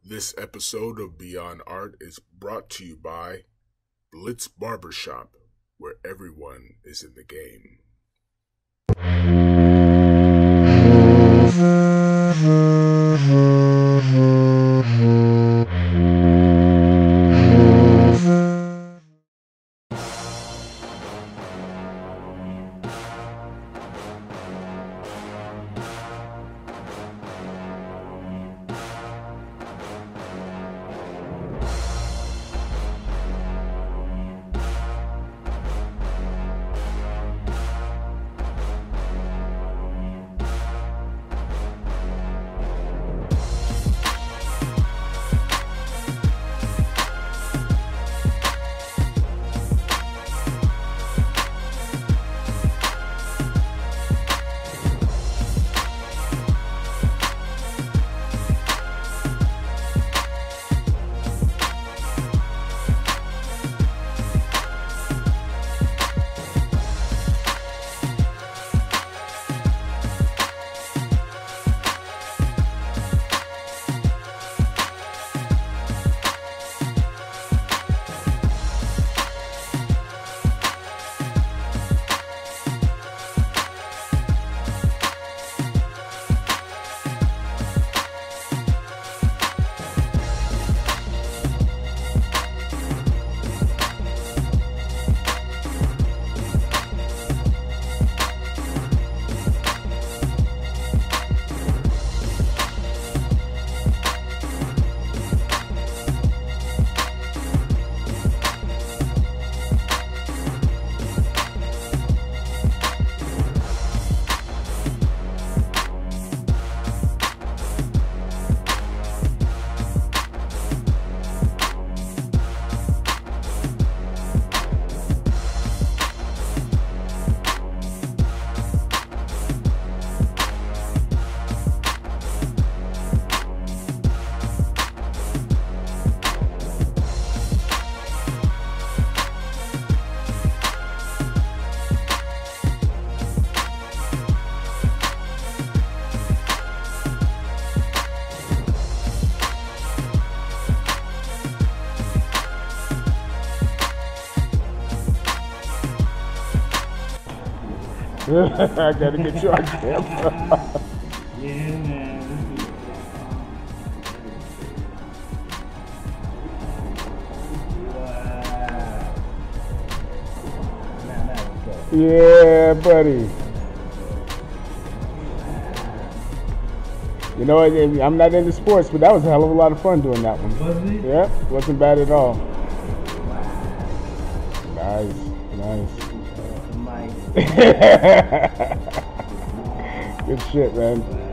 This episode of Beyond Art is brought to you by Blitz Barbershop, where everyone is in the game. I gotta get you on camera. Yeah, man. Wow. Yeah, buddy. You know, I'm not into sports, but that was a hell of a lot of fun doing that one. Was it? Yeah, wasn't bad at all. Wow. Nice. Mike. Good shit, man.